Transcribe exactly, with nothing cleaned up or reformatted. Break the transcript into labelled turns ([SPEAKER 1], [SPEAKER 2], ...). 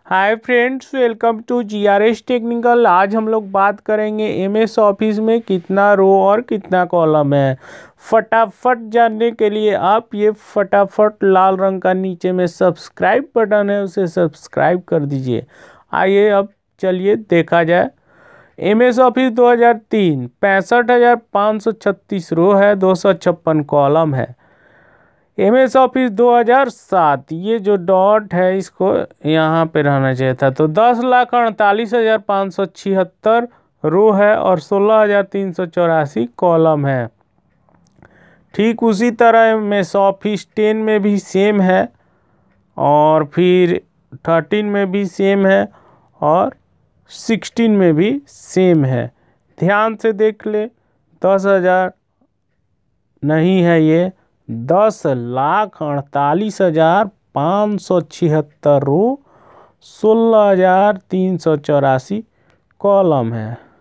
[SPEAKER 1] Hi friends, welcome to G R S technical. आज हम लोग बात करेंगे एम एस ऑफिस में कितना रो और कितना कॉलम है। फटाफट जानने के लिए आप ये फटाफट लाल रंग का नीचे में सब्सक्राइब बटन है, उसे सब्सक्राइब कर दीजिए। आइए अब चलिए देखा जाए। एम एस ऑफिस दो हज़ार तीन पैंसठ हज़ार पाँच सौ छत्तीस रो है, दो सौ छप्पन कॉलम है। एम एस ऑफिस दो हज़ार सात, ये जो डॉट है इसको यहाँ पे रहना चाहिए था, तो दस लाख अड़तालीस हज़ार पाँच सौ छिहत्तर रो है और सोलह हज़ार तीन सौ चौरासी कॉलम है। ठीक उसी तरह एम एस ऑफिस टेन में भी सेम है और फिर थर्टीन में भी सेम है और सिक्सटीन में भी सेम है। ध्यान से देख ले, दस हज़ार नहीं है, ये दस लाख अड़तालीस हजार पाँच सौ छिहत्तर रो, सोलह हजार तीन सौ चौरासी कॉलम है।